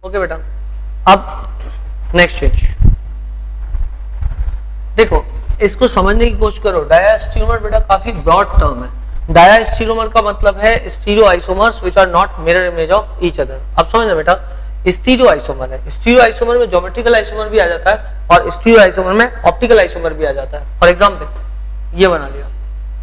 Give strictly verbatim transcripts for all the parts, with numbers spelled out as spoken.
Okay बेटा, अब next चीज देखो, इसको समझने की कोशिश करो। डायास्टीरियोमर बेटा काफी ब्रॉड टर्म है। डायास्टीरियोमर का मतलब है stereo isomers which are not mirror image of each other. अब समझना बेटा, स्टीरियो आइसोमर है, स्टीरियो आइसोमर में ज्योमेट्रिकल आइसोमर भी आ जाता है और स्टीरियो आइसोमर में ऑप्टिकल आइसोमर भी आ जाता है। फॉर एग्जांपल ये बना लिया,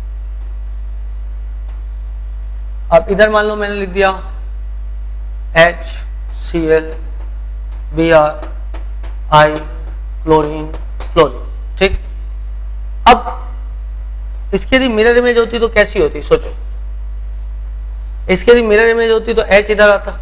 अब इधर मान लो मैंने लिख दिया H C L B R I chlorine fluorine, ठीक। अब इसकी यदि मिरर इमेज होती तो कैसी होती, सोचो। इसकी यदि मिरर इमेज होती तो एच इधर आता,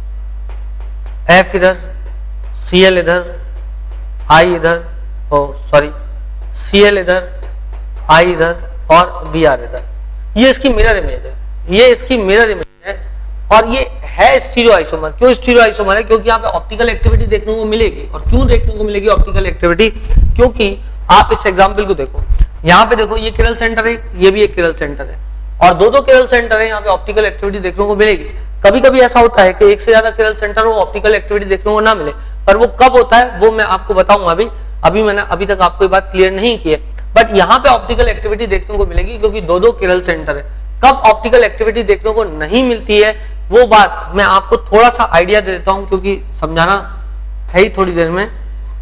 एफ इधर, सी एल इधर, आई इधर, ओ सॉरी सी एल इधर, आई इधर और बी आर इधर। ये इसकी मिरर इमेज है, ये इसकी मिरर इमेज है और ये है स्टीरियो आइसोमर। क्यों स्टीरियो आइसोमर है? क्योंकि यहाँ पे ऑप्टिकल एक्टिविटी देखने को मिलेगी। और क्यों देखने को मिलेगी ऑप्टिकल एक्टिविटी? क्योंकि आप इस एग्जाम्पल को देखो, यहाँ पे देखो ये किरल सेंटर है, ये भी एक किरल सेंटर है और दो दो किरल सेंटर है, यहाँ पे ऑप्टिकल एक्टिविटी देखने को मिलेगी। कभी कभी ऐसा होता है कि एक से ज्यादा किरल सेंटर हो, ऑप्टिकल एक्टिविटी देखने को ना मिले, पर वो कब होता है वो मैं आपको बताऊंगा। अभी अभी मैंने अभी तक आपको ये बात क्लियर नहीं की है, बट यहाँ पे ऑप्टिकल एक्टिविटी देखने को मिलेगी क्योंकि दो दो किरल सेंटर है। कब ऑप्टिकल एक्टिविटी देखने को नहीं मिलती है वो बात मैं आपको थोड़ा सा आइडिया दे देता हूं, क्योंकि समझाना है ही थोड़ी देर में।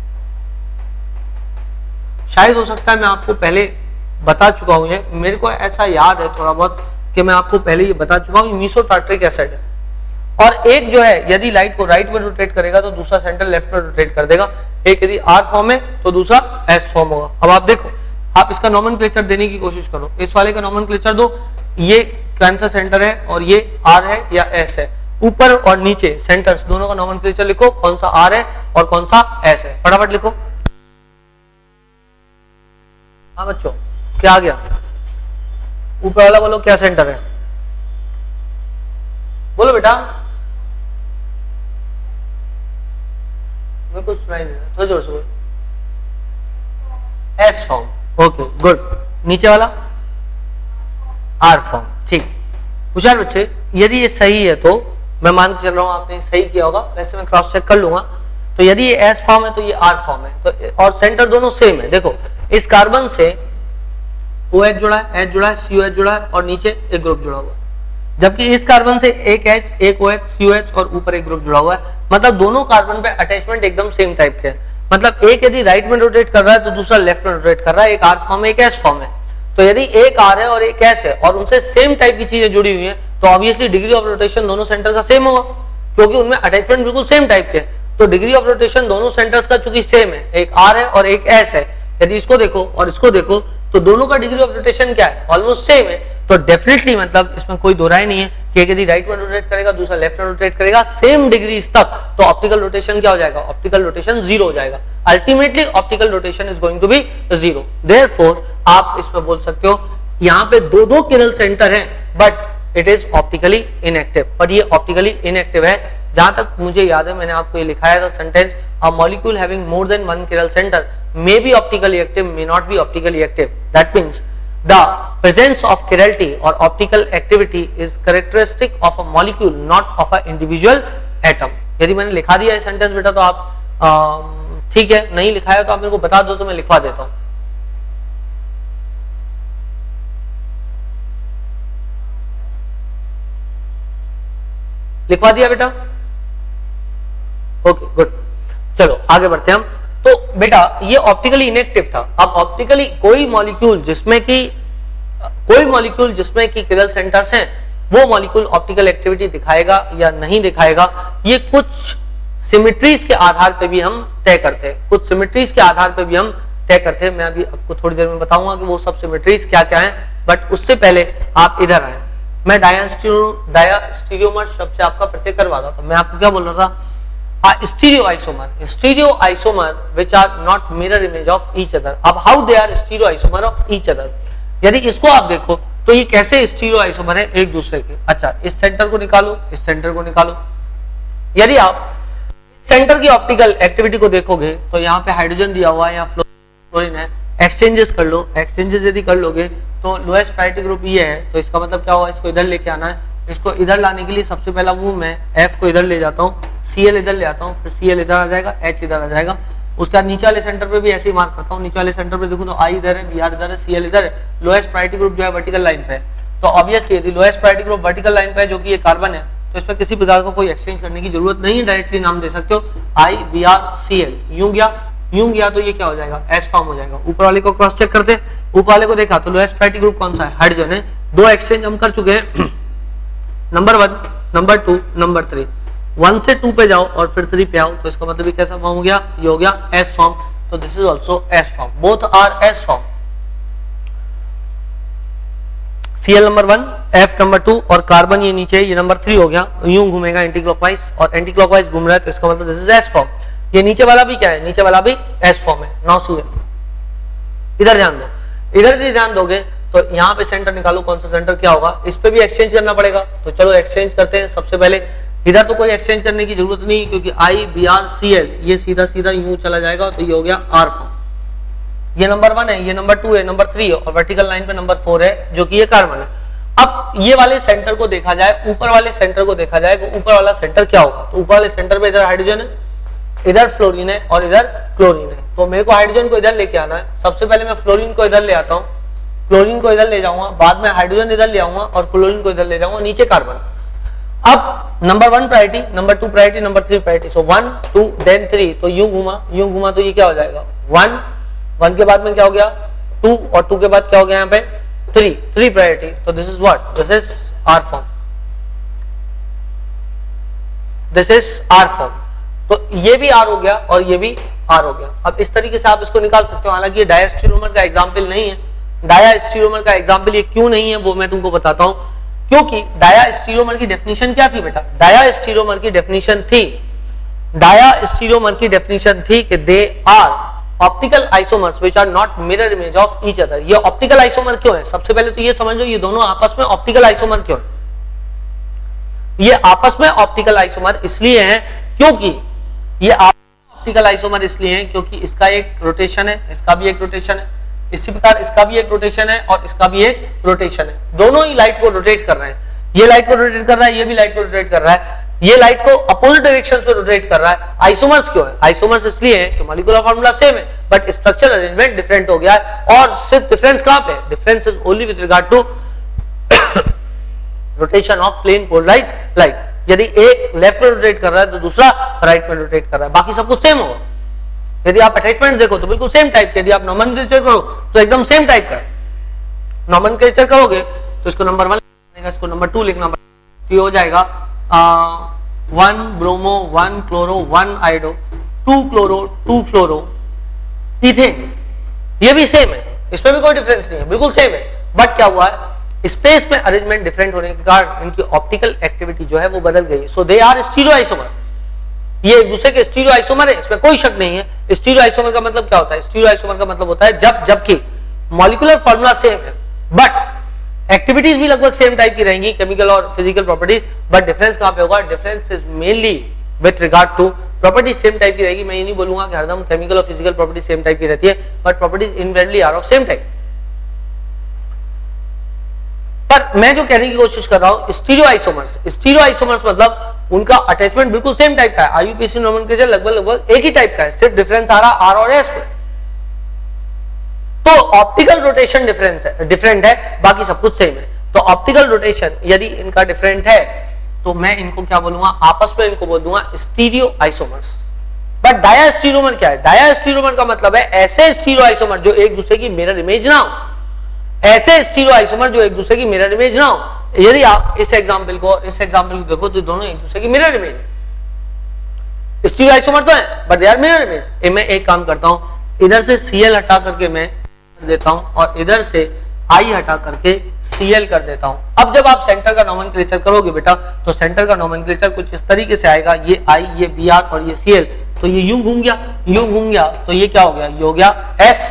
शायद हो सकता है मैं आपको पहले बता चुका हूं, ये मेरे को ऐसा याद है थोड़ा बहुत कि मैं आपको पहले ये बता चुका हूं। मीसो टार्ट्रिक एसिड है और एक जो है यदि लाइट को राइट में रोटेट करेगा तो दूसरा सेंटर लेफ्ट में रोटेट कर देगा। एक यदि आर फॉर्म है तो दूसरा एस फॉर्म होगा। अब आप देखो, आप इसका नोमेनक्लेचर देने की कोशिश करो। इस वाले का नोमेनक्लेचर दो, ये कौन सा सेंटर है और ये आर है या एस है। ऊपर और नीचे सेंटर्स दोनों का नोमेनक्लेचर लिखो, कौन सा आर है और कौन सा एस है, फटाफट लिखो। हाँ बच्चों, क्या आ गया? ऊपर वाला बोलो क्या सेंटर है, बोलो बेटा। मैं कुछ सुनाई नहीं रहा, थोड़ा जोर से बोलो। S form, okay good. नीचे वाला आर फॉर्म, ठीक। होशियार बच्चे, यदि ये सही है तो मैं मान के चल रहा हूं आपने सही किया होगा, वैसे मैं क्रॉस चेक कर लूंगा। तो यदि ये एस फॉर्म है तो ये आर फॉर्म है, तो और सेंटर दोनों सेम है। देखो इस कार्बन से ओ एच जुड़ा है, एच जुड़ा है, सी ओ एच जुड़ा है और नीचे एक ग्रुप जुड़ा हुआ है, जबकि इस कार्बन से एक एच, एक ओ एच, सी ओ एच और ऊपर एक ग्रुप जुड़ा हुआ है। मतलब दोनों कार्बन पे अटैचमेंट एकदम सेम टाइप के है। मतलब एक यदि राइट में रोटेट कर रहा है तो दूसरा लेफ्ट में रोटेट कर रहा है। एक आर फॉर्म है, एक एस फॉर्म है। तो यदि एक आर है और एक एस है और उनसे सेम टाइप की चीजें जुड़ी हुई हैं तो ऑब्वियसली डिग्री ऑफ रोटेशन दोनों सेंटर का सेम होगा, क्योंकि उनमें अटैचमेंट बिल्कुल सेम टाइप के। तो डिग्री ऑफ रोटेशन दोनों सेंटर्स का चूंकि सेम है, एक आर है और एक एस है, यदि इसको देखो और इसको देखो तो दोनों का डिग्री ऑफ रोटेशन क्या है, ऑलमोस्ट सेम है। तो डेफिनेटली मतलब इसमें कोई दो राय नहीं है कि एक यदि राइट में रोटेट करेगा दूसरा लेफ्ट में रोटेट करेगा सेम डिग्रीज तक, तो ऑप्टिकल रोटेशन क्या हो जाएगा, ऑप्टिकल रोटेशन जीरो हो जाएगा। Ultimately optical rotation is going to be zero. Therefore आप इसमें बोल सकते हो यहाँ पे दो दो किरल सेंटर हैं but it is optically inactive. पर ये ऑप्टिकली इनएक्टिव है। जहां तक मुझे याद है मैंने आपको ये लिखाया था sentence, a molecule having more than one chiral centre may be optically active, may not be optically active. That means the presence of chirality or optical activity is characteristic of a molecule, not of a individual atom. यदि मैंने लिखा दिया है sentence बेटा तो आप ठीक है, नहीं लिखाया तो आप मेरे को बता दो तो मैं लिखवा देता हूं। लिखवा दिया बेटा? ओके गुड, चलो आगे बढ़ते हैं हम। तो बेटा ये ऑप्टिकली इनएक्टिव था। अब ऑप्टिकली कोई मॉलिक्यूल जिसमें कि कोई मॉलिक्यूल जिसमें कि किरल सेंटर्स हैं वो मॉलिक्यूल ऑप्टिकल एक्टिविटी दिखाएगा या नहीं दिखाएगा, ये कुछ सिमेट्रीज के आधार पे भी हम तय करते हैं। कुछ सिमेट्रीज के आधार पे भी हम तय करते हैं। मैं अभी आपको थोड़ी देर में बताऊंगा कि वो सब सिमेट्रीज क्या क्या हैं, बट उससे पहले आप इधर आए। मैं डायास्टीरियोमर शब्द से आपका परिचय करवा रहा था। मैं आपको क्या बोल रहा था, stereo isomer, stereo isomer which are not mirror image of each other. अब how they are stereo isomer of each other, यदि इसको आप देखो तो ये कैसे स्टीरियो आइसोमर है एक दूसरे के। अच्छा इस सेंटर को निकालो, इस सेंटर को निकालो। यदि आप सेंटर की ऑप्टिकल एक्टिविटी को देखोगे तो यहाँ पे हाइड्रोजन दिया हुआ है, यहाँ फ्लोरीन है। एक्सचेंजेस कर लो, एक्सचेंजेस यदि कर लोगे तो लोएस्ट प्रायोरिटी ग्रुप ये है, तो इसका मतलब क्या होगा, इसको इधर लेके आना है इसको इधर लाने के लिए सबसे पहला मूव मैं F को इधर ले जाता हूँ, Cl इधर ले आता हूँ, फिर Cl इधर आ जाएगा, H इधर आ जाएगा। उसके बाद नीचे वाले सेंटर पे भी ऐसे ही मार्क करता हूँ। नीचे वाले सेंटर पे देखो तो I इधर है, Br इधर है, Cl इधर है, लोएस्ट प्रायोरिटी ग्रुप जो है वर्टिकल लाइन पे है। तो ऑब्वियसली यदि lowest priority group vertical line पे है जो कि ये कार्बन है, तो इस पर किसी प्रकार का कोई एक्सचेंज करने की जरूरत नहीं है, डायरेक्टली नाम दे सकते हो I Br Cl। यूं गया यूं गया तो ये क्या हो जाएगा, S फॉर्म हो जाएगा। ऊपर वाले को क्रॉस चेक करते हैं, ऊपर वाले को देखा तो लोएस्ट प्रायोरिटी ग्रुप कौन सा है, हाइड्रोजन है। दो एक्सचेंज हम कर चुके हैं, number one, number two, number three. One से टू पे जाओ और फिर थ्री पे आओ, तो इसका मतलब कैसा फॉर्म हो गया, ये हो गया S फॉर्म। तो this is also S form, both are S form. Cl number one, F number two और कार्बन ये नीचे, ये नंबर थ्री हो गया। यूं घूमेगा एंटी क्लॉकवाइज और एंटी क्लॉकवाइज घूम रहा है, तो इसका मतलब दिस इज S फॉर्म। ये नीचे वाला भी क्या है, नीचे वाला भी S फॉर्म है। नाउ Cl, इधर ध्यान दो, इधर से ध्यान दोगे तो यहाँ पे सेंटर निकालो, कौन सा सेंटर क्या होगा, इस पे भी एक्सचेंज करना पड़ेगा। तो चलो एक्सचेंज करते हैं। सबसे पहले इधर तो कोई एक्सचेंज करने की जरूरत नहीं, क्योंकि I Br Cl ये सीधा सीधा यूं चला जाएगा, तो ये हो गया R फॉर्म। ये नंबर वन है, ये नंबर टू है, नंबर थ्री है, और वर्टिकल लाइन पे नंबर फोर है जो कि ये कार्बन है। अब ये वाले सेंटर को देखा जाए, ऊपर वाले सेंटर को देखा जाए तो ऊपर वाला सेंटर क्या होगा, तो ऊपर वाले सेंटर पे इधर हाइड्रोजन है, इधर फ्लोरीन है और इधर क्लोरीन है। तो मेरे को हाइड्रोजन को इधर लेके आना है। सबसे पहले मैं फ्लोरीन को इधर ले आता हूँ, क्लोरीन को इधर ले जाऊंगा, बाद में हाइड्रोजन इधर ले आऊंगा और क्लोरीन को इधर ले जाऊंगा, नीचे कार्बन। अब number one priority, number two priority, number three priority. So one two then three, तो यूं घुमा यूं घुमा तो ये क्या हो जाएगा, वन, वन के बाद में क्या हो गया टू, और टू के बाद क्या हो गया यहाँ पे थ्री, थ्री प्रायोरिटी। तो this is what, this is R form, this is R form. तो ये भी आर हो गया और ये भी आर हो गया। अब इस तरीके से आप इसको निकाल सकते हो। हालांकि ये डायस्टेरोमर का एग्जाम्पल नहीं है। डायास्टेरोमर का एग्जाम्पल ये क्यों नहीं है वो मैं तुमको बताता हूं। क्योंकि डायास्टेरोमर की डेफिनेशन क्या थी बेटा, डायास्टेरोमर की डेफिनेशन थी, डायास्टेरोमर की डेफिनेशन थी कि they are optical isomers which are not mirror image of each other. ये ऑप्टिकल आइसोमर क्यों है, सबसे पहले तो ये समझ लो ये दोनों आपस में ऑप्टिकल आइसोमर क्यों है। ये आपस में ऑप्टिकल आइसोमर इसलिए है क्योंकि ये ऑप्टिकल आइसोमर इसलिए है क्योंकि इसका एक रोटेशन है, इसका भी एक रोटेशन है, इसी प्रकार इसका भी एक रोटेशन है और इसका भी एक रोटेशन है। दोनों ही लाइट को रोटेट कर रहे हैं। ये लाइट को रोटेट कर रहा है, ये भी लाइट को रोटेट कर रहा है, ये लाइट को अपोजिट डायरेक्शंस में रोटेट कर रहा है। आइसोमर्स क्यों है, आइसोमर्स इसलिए है कि मॉलिक्यूलर फार्मूला सेम है बट स्ट्रक्चरल अरेंजमेंट डिफरेंट हो गया है। और सिर्फ डिफरेंस कहां पे, difference is only with regard to rotation of plane polarised light. यदि एक लेफ्ट में रोटेट कर रहा है तो दूसरा राइट में रोटेट कर रहा है, बाकी सब कुछ सेम होगा। यदि आप अटैचमेंट देखो तो बिल्कुल सेम टाइप के, यदि आप नोमेनक्लेचर करो तो एकदम सेम टाइप का। नोमेनक्लेचर करोगे तो इसको नंबर वन लिखना, इसको नंबर टू लिखना, तो ये हो जाएगा one bromo, one chloro, one iodo, two chloro, two fluoro, ethane. ये भी सेम है, इसमें भी कोई डिफरेंस नहीं है, बिल्कुल सेम है। बट क्या हुआ है, स्पेस में अरेंजमेंट डिफरेंट होने के कारण इनकी ऑप्टिकल एक्टिविटी जो है वो बदल गई है। So they are stereo isomer. ये एक दूसरे के स्टीरियो आइसोमर है, इसमें कोई शक नहीं है। स्टीरियो आइसोमर का मतलब क्या होता है, स्टीरियो आइसोमर का मतलब होता है जब जबकि मॉलिक्यूलर फॉर्मूला सेम है बट एक्टिविटीज भी लगभग सेम टाइप की रहेंगी, केमिकल और फिजिकल प्रॉपर्टीज, बट डिफरेंस कहां पे होगा, difference is mainly with regard to properties same type की रहेगी। मैं ये नहीं बोलूंगा कि हरदम केमिकल और फिजिकल प्रॉपर्टीज सेम टाइप की रहती है, but properties invariably are of same type. पर मैं जो कहने की कोशिश कर रहा हूं, स्टीरियो आइसोमर्स, स्टीरियो आइसोमर्स मतलब उनका अटैचमेंट बिल्कुल सेम टाइप का है। आईयूपीएसी नोमेनक्लेचर लगभग लगभग एक ही टाइप का है, सिर्फ डिफरेंस आ रहा आर और एस में। तो ऑप्टिकल रोटेशन डिफरेंस है, डिफरेंट है, बाकी सब कुछ सेम है। तो ऑप्टिकल रोटेशन यदि इनका डिफरेंट है तो मैं इनको क्या बोलूंगा, आपस में इनको बोल दूंगा स्टीरियो आइसोमर्स। बट डायास्टेरोमर क्या है, डायास्टेरोमर का मतलब है ऐसे स्टीरियो आइसोमर जो एक दूसरे की मिरर इमेज ना हो, ऐसे स्टीरियो आइसोमर जो एक दूसरे की मिरर इमेज ना हो। यदि आप इस एग्जांपल को इस एग्जांपल को देखो तो दोनों एक दूसरे की मिरर इमेज है। स्टीरियो आइसोमर तो है but they are mirror image. मैं एक काम करता हूं, इधर से Cl हटा करके मैं देता हूं और इधर से I हटा करके Cl कर देता हूं। अब जब आप सेंटर का नोमेनक्लेचर करोगे बेटा तो सेंटर का नोमेनक्लेचर कुछ इस तरीके से आएगा, ये I, ये Br और ये Cl। तो ये यूं घूम गया, यूं घूम गया तो ये क्या हो गया, ये हो गया S।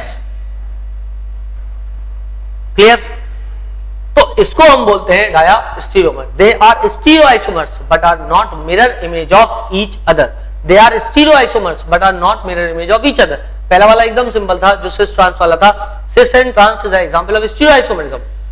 क्लियर? तो इसको हम बोलते हैं diastereomer. They are stereo isomers but are not mirror image of each other. They are stereo isomers but are not mirror image of each other. पहला वाला एकदम सिंपल था जो सिस ट्रांस वाला था। Cis and trans is an example of stereo isomerism.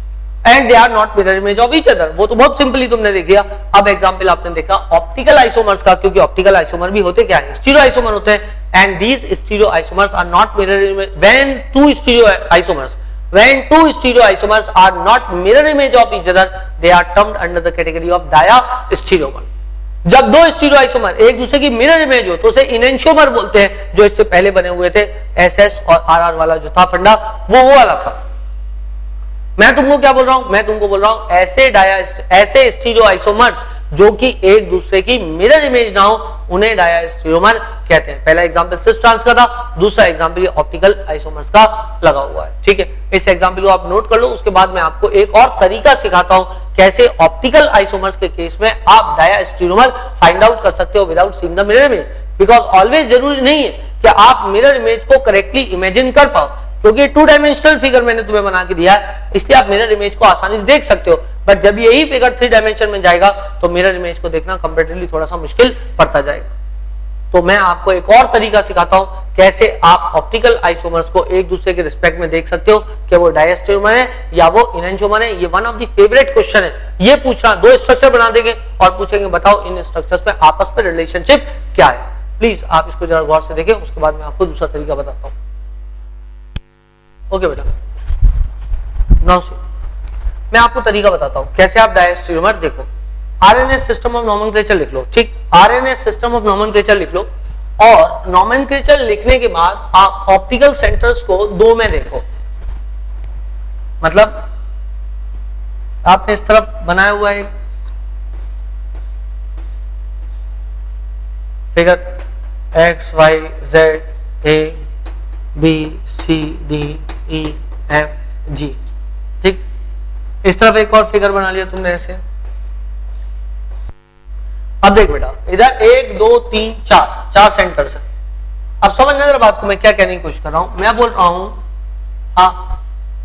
And they are not mirror image of each other. वो तो बहुत सिंपली तुमने देख लिया। अब एग्जांपल आपने देखा ऑप्टिकल आइसोमर्स का, क्योंकि ऑप्टिकल आइसोमर भी होते क्या है, स्टीरियो आइसोमर होते हैं। And these stereo isomers are not mirror image when two stereo isomers when two stereoisomers are not mirror image of each other, they are termed under the category of diastereomer। जब दो स्टीरियोआइसोमर एक दूसरे की mirror image हो तो उसे enantiomer बोलते हैं, जो इससे पहले बने हुए थे। एसएस और आरआर वाला जो था फंडा वो वो वाला था। मैं तुमको क्या बोल रहा हूं, मैं तुमको बोल रहा हूं ऐसे डाया ऐसे स्टीरियोआइसोमर्स जो कि एक दूसरे की मिरर इमेज ना हो उन्हें डायास्टेरियोमर कहते हैं। पहला एग्जांपल सिस ट्रांस का था, दूसरा एग्जांपल ये ऑप्टिकल आइसोमर्स का लगा हुआ है। ठीक है, इस एग्जांपल को आप नोट कर लो। उसके बाद मैं आपको एक और तरीका सिखाता हूं कैसे ऑप्टिकल आइसोमर्स के केस में आप डायास्टेरियोमर फाइंड आउट कर सकते हो without seeing the mirror image. Because always जरूरी नहीं है कि आप मिरर इमेज को करेक्टली इमेजिन कर पाओ, क्योंकि टू डायमेंशनल फिगर मैंने तुम्हें बना के दिया है, इसलिए आप मिरर इमेज को आसानी से देख सकते हो। बट जब यही फिगर थ्री डायमेंशन में जाएगा तो मिरर इमेज को देखना कंपैरेटिवली थोड़ा सा मुश्किल पड़ता जाएगा। तो मैं आपको एक और तरीका सिखाता हूं कैसे आप ऑप्टिकल आइसोमर्स को एक दूसरे के रिस्पेक्ट में देख सकते हो कि वो डायस्टेरियोमर है या वो इनेंशियोमर है। ये one of the favourite question है। ये पूछना, दो स्ट्रक्चर बना देंगे और पूछेंगे बताओ इन स्ट्रक्चर्स में आपस में रिलेशनशिप क्या है। प्लीज आप इसको जरा गौर से देखें, उसके बाद मैं आपको दूसरा तरीका बताता हूं। ओके बेटा, नाउ सी मैं आपको तरीका बताता हूं कैसे आप डायस्टेरियोमर देखो। आरएनएस सिस्टम ऑफ नोमेनक्लेचर लिख लो। ठीक, आरएनएस सिस्टम ऑफ नोमेनक्लेचर लिख लो और नोमेनक्लेचर लिखने के बाद आप ऑप्टिकल सेंटर्स को दो में देखो। मतलब आपने इस तरफ बनाया हुआ है figure X Y Z A B C D E F G. ठीक, इस तरफ एक और फिगर बना लिया तुमने ऐसे। अब देख बेटा, इधर एक दो तीन चार चार सेंटर्स है। अब समझना जरा बात को, मैं क्या कहने की कोशिश कर रहा हूं। मैं बोल रहा हूं हाँ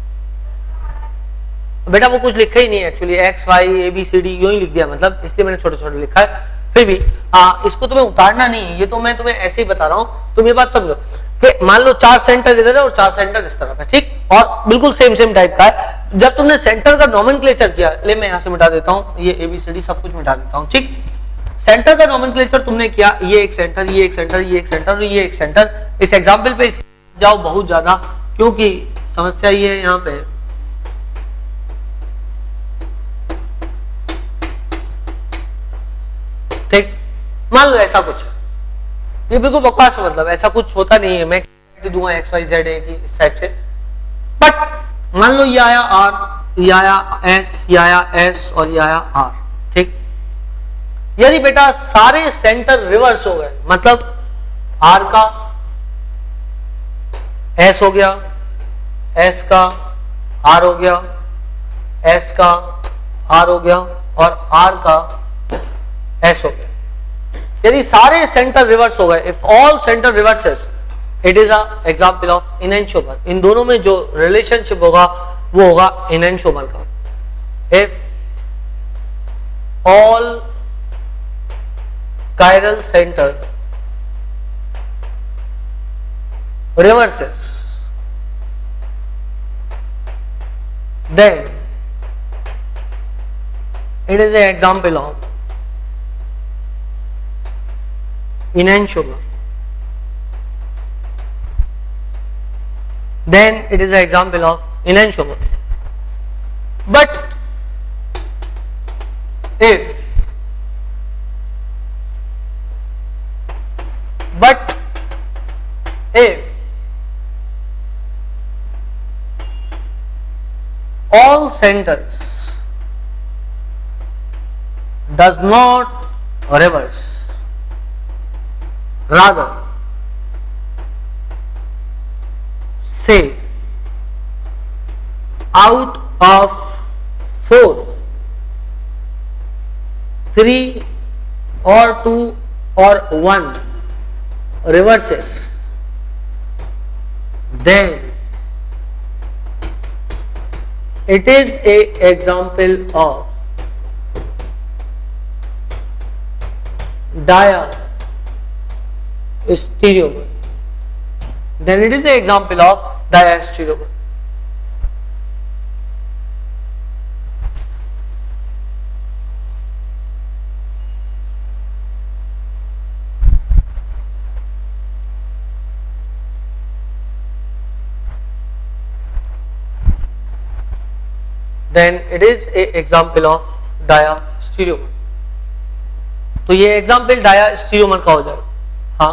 बेटा वो कुछ लिखा ही नहीं है actually, X Y A B C D यूं ही लिख दिया, मतलब इसलिए मैंने छोटे छोटे लिखा है। फिर भी आ, इसको तुम्हें उतारना नहीं है, ये तो मैं तुम्हें ऐसे ही बता रहा हूं। तुम ये बात समझो कि मान लो चार सेंटर इधर है और चार सेंटर इस तरफ है। ठीक, और बिल्कुल सेम सेम टाइप का है। जब तुमने सेंटर का नोमेनक्लेचर किया, ले मैं यहां से मिटा देता हूं, ये एबीसीडी सब कुछ मिटा देता हूं। ठीक, सेंटर का नोमेनक्लेचर तुमने किया, ये एक सेंटर, ये एक सेंटर, ये एक सेंटर और ये एक सेंटर। इस एग्जांपल पे जाओ बहुत ज्यादा, क्योंकि समस्या ये है यहाँ पे ठीक, मान लो ऐसा कुछ है, ये बिल्कुल बकवास है, मतलब ऐसा कुछ होता नहीं है। मैं दूंगा एक्स वाई जेड ए की इस टाइप से, बट मान लो ये आया आर, ये आया एस, ये आया एस और ये आया आर। ठीक, यदि बेटा सारे सेंटर रिवर्स हो गए, मतलब आर का एस हो गया, एस का आर हो गया, एस का आर हो गया और आर का एस हो गया। यदि सारे सेंटर रिवर्स हो गए, if all centre reverses, it is a example of enantiomer. इन दोनों में जो रिलेशनशिप होगा वो होगा इनेंशियोमर का। If all chiral center reverses, then it is an example of enantiomer. Then it is an example of enantiomer. But if But if all centers does not reverse, rather say out of four, three or two or one reverses, then it is a example of diastereomer. Then it is an example of diastereomer. Then it is a example of diastereomer. तो ये example डायास्टीरियोमर का हो जाएगा। हाँ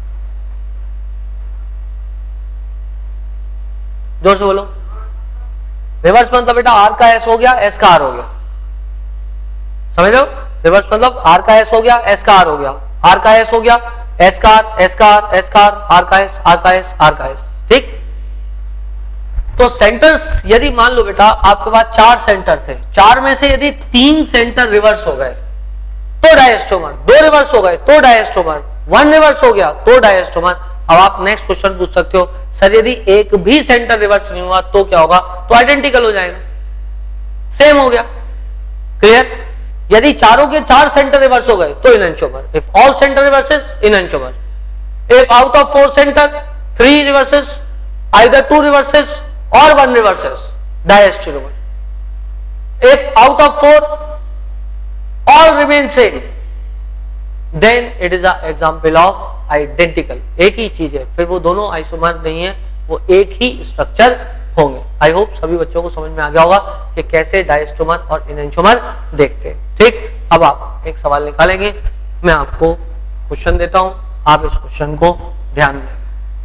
जोर से बोलो। Reverse मतलब बेटा आर का एस हो गया, एस का आर हो गया, समझ लो। रिवर्स मतलब आर का एस हो गया, एस का आर हो गया, आर का एस हो गया, एस का आर, एस का आर, एस का आर, आर का एस, आर का एस, आर का एस। ठीक। तो सेंटर्स यदि मान लो बेटा आपके पास चार सेंटर थे, चार में से यदि तीन सेंटर रिवर्स हो गए तो डायस्टोमर, दो रिवर्स हो गए तो डायस्टोमर, वन रिवर्स हो गया तो डायस्टोमर। अब आप नेक्स्ट क्वेश्चन पूछ सकते हो सर यदि एक भी सेंटर रिवर्स नहीं हुआ तो क्या होगा? तो आइडेंटिकल हो जाएगा, सेम हो गया। क्लियर? यदि चारों के चार सेंटर रिवर्स हो गए तो enantiomer. If all centre reverses, enantiomer. If out of four centre three reverses, either two reverses और one reverses, diastereomer. If out of four all remain same, then it is an example of identical। एक ही चीज है, फिर वो दोनों isomer नहीं है, वो एक ही स्ट्रक्चर होंगे। आई होप सभी बच्चों को समझ में आ गया होगा कि कैसे डायस्टोमर और इनएंटियोमर देखते हैं। ठीक। अब आप एक सवाल निकालेंगे, मैं आपको क्वेश्चन देता हूं, आप इस क्वेश्चन को ध्यान दें।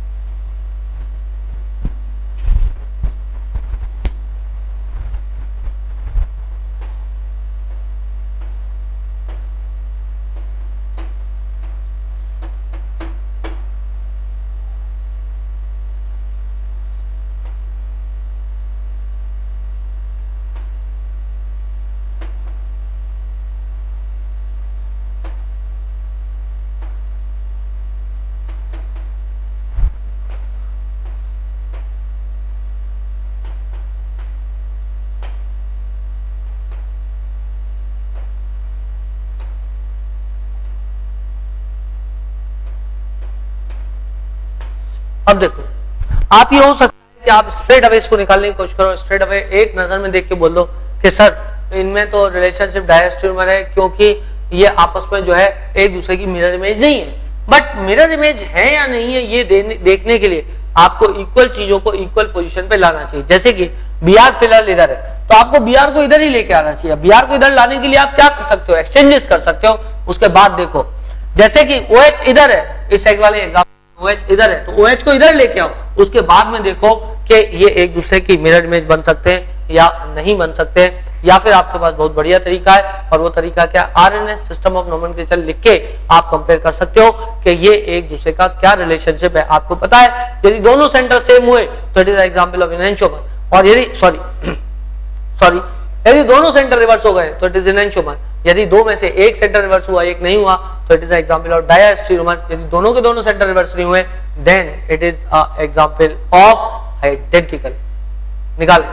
अब देखो, आप ये हो सकता है कि आप स्ट्रेट अवे इसको निकालने की कोशिश करो। स्ट्रेट अवे एक नजर में देख के बोल दो कि सर इनमें तो रिलेशनशिप डायस्टीरियोमर है क्योंकि ये आपस में जो है एक दूसरे की मिरर इमेज नहीं है। बट मिरर इमेज है या नहीं है ये देखने के लिए आपको इक्वल चीजों को इक्वल पोजीशन पे लाना चाहिए। जैसे कि बी आर फिलहाल इधर है तो आपको बी आर को इधर ही लेके आना चाहिए। बी आर को इधर लाने के लिए आप क्या कर सकते हो? एक्सचेंजेस कर सकते हो। उसके बाद देखो, जैसे कि ओ एच इधर है, इस एक वाले एग्जाम्पल OH इधर है तो OH को इधर लेके आओ, उसके बाद में देखो कि ये एक दूसरे की मिरर इमेज बन सकते हैं या नहीं बन सकते हैं। या फिर आपके पास बहुत बढ़िया तरीका है, और वो तरीका क्या? आरएनएस सिस्टम ऑफ नोमेनक्लेचर लिख के आप कंपेयर कर सकते हो कि ये एक दूसरे का क्या रिलेशनशिप है। आपको पता है यदि दोनों सेंटर सेम हुए तो it is example of enantiomer, और यदि सॉरी सॉरी यदि दोनों सेंटर रिवर्स हो गए तो इट इज इनएंटियोमर। यदि दो में से एक सेंटर रिवर्स हुआ, एक नहीं हुआ, तो it is example of diastereomer. यदि दोनों के दोनों सेंटर रिवर्स नहीं हुए then it is a example of identical. निकाल।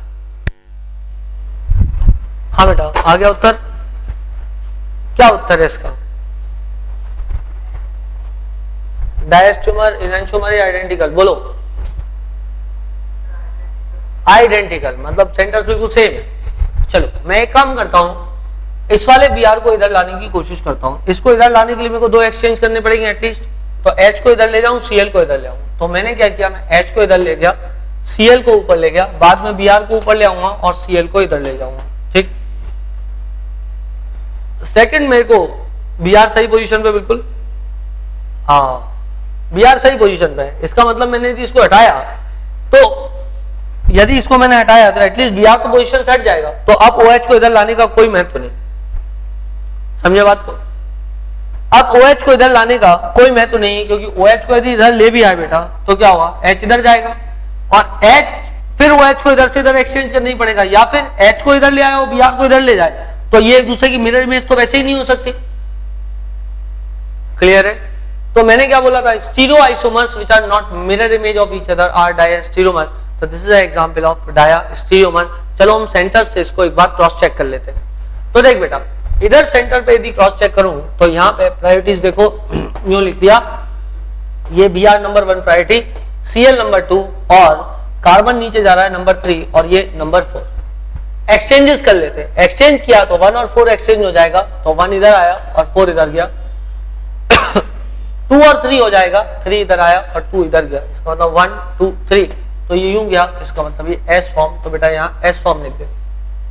हाँ बेटा, आ गया उत्तर? क्या उत्तर है इसका? डायस्टीरियोमर, इनएंटियोमर या आइडेंटिकल? बोलो। आइडेंटिकल मतलब सेंटर्स बिल्कुल सेम है। चलो मैं एक काम करता हूं, इस वाले बी आर को इधर लाने की कोशिश करता हूं। इसको इधर लाने के लिए मेरे को दो एक्सचेंज करने पड़ेंगे एटलीस्ट। तो H को इधर ले जाऊं, Cl को इधर ले आऊं। तो मैंने क्या किया, मैं H को इधर ले गया, Cl को ऊपर ले गया, बाद में Br को ऊपर ले आऊंगा और Cl को इधर ले जाऊंगा। ठीक। सेकंड मेरे को Br सही पोजीशन पे, बिल्कुल हाँ Br सही पोजीशन पे है। इसका मतलब मैंने यदि इसको हटाया तो यदि इसको मैंने हटाया तो एटलीस्ट Br तो पोजीशन सेट जाएगा। तो अब OH को इधर लाने का कोई महत्व नहीं, समझे बात को? अब OH को इधर लाने का कोई महत्व नहीं है क्योंकि OH को यदि इधर ले भी आए बेटा तो क्या होगा? H इधर जाएगा और H फिर OH को इधर से इधर एक्सचेंज करना ही पड़ेगा, या फिर H को इधर ले आए और Br को इधर ले जाए, तो ये एक दूसरे की मिरर इमेज तो वैसे ही नहीं हो सकती। क्लियर है? तो मैंने क्या बोला था? Stereo isomers which are not mirror image of each other are diastereomer. तो this is example of diastereomer. चलो हम सेंटर से इसको एक बार क्रॉस चेक कर लेते हैं। तो देख बेटा, इधर सेंटर पे यदि क्रॉस चेक करूं तो यहाँ पे प्रायोरिटीज देखो, यूं लिख दिया, ये B R number one priority, C L number two, और कार्बन नीचे जा रहा है नंबर थ्री, और ये नंबर फोर। एक्सचेंजेस कर लेते हैं। एक्सचेंज किया तो वन और फोर एक्सचेंज हो जाएगा, तो वन इधर आया और फोर इधर गया। टू और थ्री हो जाएगा, थ्री इधर आया और टू इधर गया। इसका मतलब वन टू थ्री, तो ये यूं गया, इसका मतलब ये एस फॉर्म। तो बेटा यहाँ एस फॉर्म लिख दे।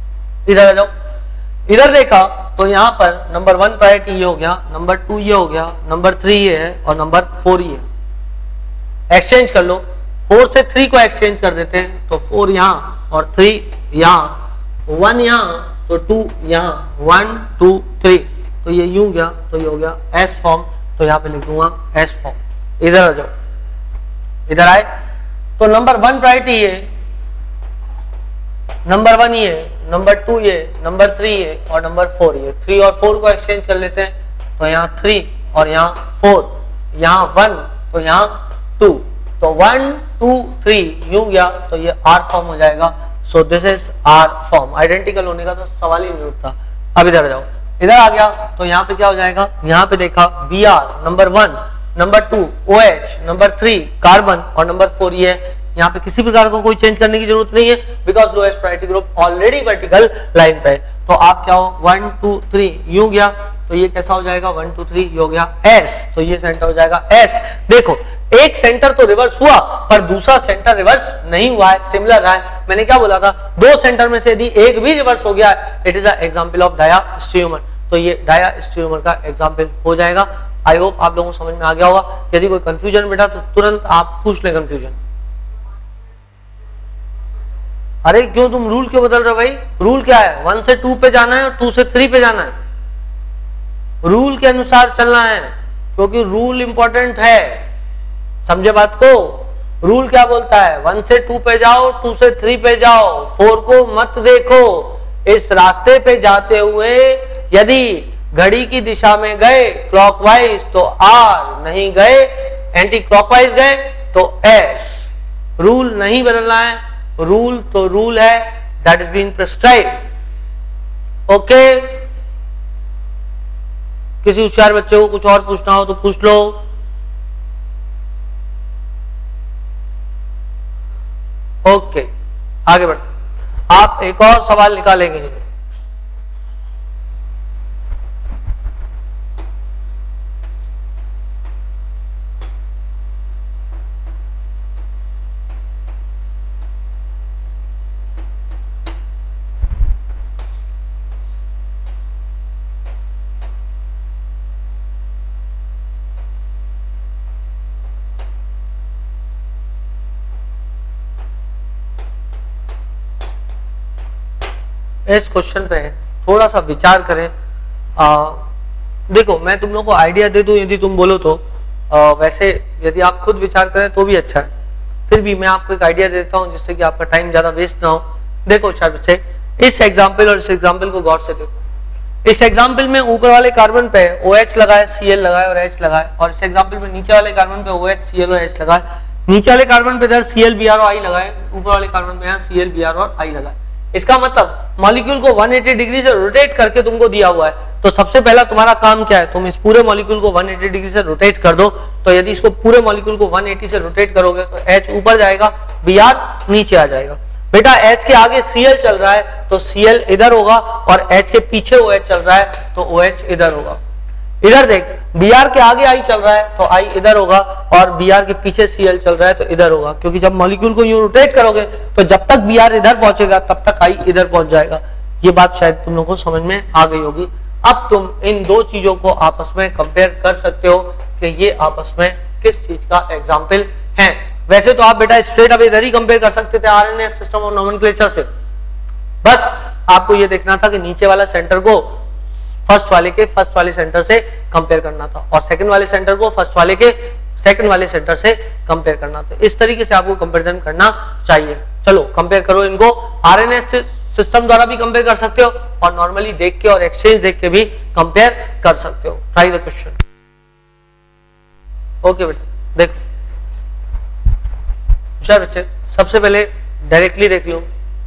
इधर आ जाओ, इधर देखा तो यहाँ पर नंबर वन प्रायोरिटी ये हो गया, नंबर टू ये हो गया, नंबर थ्री ये है और नंबर फोर ये है। एक्सचेंज कर लो, फोर से थ्री को एक्सचेंज कर देते हैं तो फोर यहाँ और थ्री यहाँ, वन यहाँ तो टू यहाँ, वन टू थ्री, तो ये यूं गया तो ये हो गया एस फॉर्म, तो यहाँ पे लिख दूंगा एस फॉर्म। इधर आ जाओ, इधर आए तो नंबर वन प्रायोरिटी ये, नंबर वन ये, नंबर टू ये, नंबर थ्री ये और नंबर फोर ये। थ्री और फोर को एक्सचेंज कर लेते हैं तो यहाँ थ्री और यहाँ फोर, यहाँ वन तो यहाँ टू, तो वन टू थ्री यूं गया तो ये आर फॉर्म हो जाएगा। So this is R form. Identical होने का तो सवाल ही नहीं उठता। अब इधर जाओ, इधर आ गया तो यहाँ पे क्या हो जाएगा, यहाँ पे देखा B R number one, number two O H, number three carbon और नंबर फोर ये है। यहाँ पे किसी प्रकार को कोई चेंज करने की जरूरत नहीं है because lowest priority group already vertical line पे है। तो आप क्या हो, वन टू थ्री यूं गया तो ये कैसा हो जाएगा, वन टू थ्री हो गया एस, तो ये सेंटर हो जाएगा एस। देखो एक सेंटर तो रिवर्स हुआ पर दूसरा सेंटर रिवर्स नहीं हुआ है, सिमिलर है। मैंने क्या बोला था, दो सेंटर में से यदि एक भी रिवर्स हो गया it is a example of diastereomer. तो ये डायास्टेरियोमर का एग्जांपल हो जाएगा। आई होप आप लोगों को समझ में आ गया होगा। यदि कोई कंफ्यूजन बेटा तो तुरंत आप पूछ ले कंफ्यूजन। अरे क्यों तुम रूल क्यों बदल रहे हो भाई? रूल क्या है, वन से टू पे जाना है और टू से थ्री पे जाना है। रूल के अनुसार चलना है क्योंकि रूल इंपॉर्टेंट है, समझे बात को। रूल क्या बोलता है, वन से टू पे जाओ, टू से थ्री पे जाओ, फोर को मत देखो। इस रास्ते पे जाते हुए यदि घड़ी की दिशा में गए क्लॉकवाइज तो आर, नहीं गए एंटी क्लॉकवाइज गए तो एस। रूल नहीं बदलना है, रूल तो रूल है, that is been prescribed. Okay, किसी होशियार बच्चे को कुछ और पूछना हो तो पूछ लो। ओके आगे बढ़ते, आप एक और सवाल निकालेंगे। इस क्वेश्चन पे थोड़ा सा विचार करें। आ, देखो मैं तुम लोगों को आइडिया दे दूं यदि तुम बोलो तो, आ, वैसे यदि आप खुद विचार करें तो भी अच्छा है, फिर भी मैं आपको एक आइडिया देता हूं जिससे कि आपका टाइम ज्यादा वेस्ट ना हो। देखो चार बच्चे, इस एग्जाम्पल और इस एग्जाम्पल को गौर से देखो। इस एग्जाम्पल में ऊपर वाले कार्बन पे OH लगाए, Cl लगाए और H लगाए, और इस एग्जाम्पल में नीचे वाले कार्बन पे OH, Cl और H लगाए। नीचे वाले कार्बन पे इधर Cl, Br और I लगाए, ऊपर वाले कार्बन पे यहाँ Cl, Br और I लगाए। इसका मतलब मॉलिक्यूल को एक सौ अस्सी डिग्री से रोटेट करके तुमको दिया हुआ है। तो सबसे पहला तुम्हारा काम क्या है, तुम इस पूरे मॉलिक्यूल को एक सौ अस्सी डिग्री से रोटेट कर दो। तो यदि इसको पूरे मॉलिक्यूल को एक सौ अस्सी से रोटेट करोगे तो H ऊपर जाएगा, Br नीचे आ जाएगा। बेटा H के आगे Cl चल रहा है तो Cl इधर होगा, और H के पीछे OH चल रहा है तो OH इधर होगा। इधर देख, Br के आगे I चल रहा है तो I इधर होगा, और Br के पीछे Cl चल रहा है तो इधर होगा। क्योंकि जब मॉलिक्यूल को यूं रोटेट करोगे तो जब तक Br इधर पहुंचेगा तब तक I इधर पहुंच जाएगा। ये बात शायद तुम लोगों को समझ में आ गई होगी। अब तुम इन दो चीजों को आपस में कंपेयर कर सकते हो कि ये आपस में किस चीज का एग्जाम्पल है। वैसे तो आप बेटा स्ट्रेट अब इधर ही कंपेयर कर सकते थे आरएनए सिस्टम ऑफ नोमेनक्लेचर से। बस आपको ये देखना था कि नीचे वाला सेंटर को फर्स्ट वाले के फर्स्ट वाले सेंटर से कंपेयर करना था, और सेकंड वाले सेंटर को फर्स्ट वाले के सेकंड वाले सेंटर से कंपेयर करना था। इस तरीके से आपको कंपैरिजन करना चाहिए। चलो कंपेयर करो इनको। आरएनए सिस्टम द्वारा भी कंपेयर कर सकते हो, और नॉर्मली देख के और एक्सचेंज देख के भी कंपेयर कर सकते हो। Try the question. ओके बेटा देखो, होशियार बच्चे, सबसे पहले डायरेक्टली देख लो।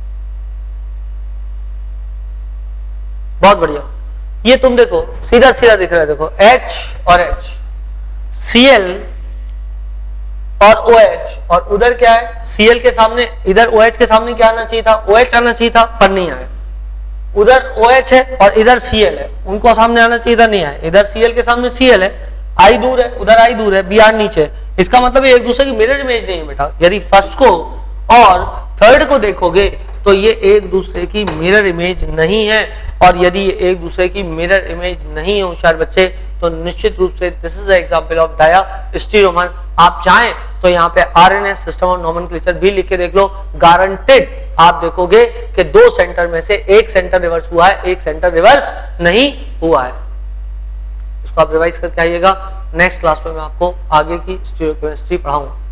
बहुत बढ़िया, ये तुम देखो सीधा सीधा दिख रहा है। देखो H और H, Cl और OH, और उधर क्या है, Cl के सामने इधर OH के सामने क्या आना चाहिए था, OH आना चाहिए था, पर नहीं आया। उधर OH है और इधर Cl है, उनको सामने आना चाहिए था, नहीं आया। इधर Cl के सामने Cl है, I दूर है, उधर I दूर है, Br नीचे। इसका मतलब ये एक दूसरे की मिरर इमेज नहीं है बेटा। यदि फर्स्ट को और थर्ड को देखोगे तो ये एक दूसरे की मिरर इमेज नहीं है, और यदि ये एक दूसरे की मिरर इमेज नहीं है होशियार बच्चे, तो निश्चित रूप से this is example of diastereomer. आप चाहें तो यहाँ पे आरएनए सिस्टम ऑफ नोमेनक्लेचर भी लिख के देख लो, गारंटेड आप देखोगे कि दो सेंटर में से एक सेंटर रिवर्स हुआ है, एक सेंटर रिवर्स नहीं हुआ है। इसको आप रिवाइज करके आइएगा। नेक्स्ट क्लास में मैं आपको आगे की स्टीरियोकेमिस्ट्री पढ़ाऊंगा।